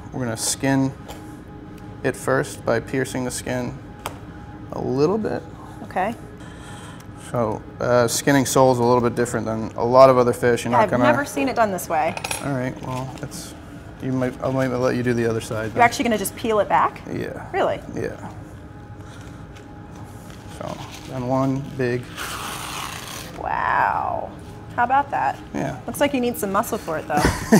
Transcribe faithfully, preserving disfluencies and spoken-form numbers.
we're gonna skin it first by piercing the skin a little bit. Okay. So uh, skinning sole is a little bit different than a lot of other fish. You're Yeah, not I've gonna. never seen it done this way. All right. Well, it's. You might. I might let you do the other side. You're actually gonna just peel it back? Yeah. Really? Yeah. So then one big. Wow. How about that? Yeah. Looks like you need some muscle for it though.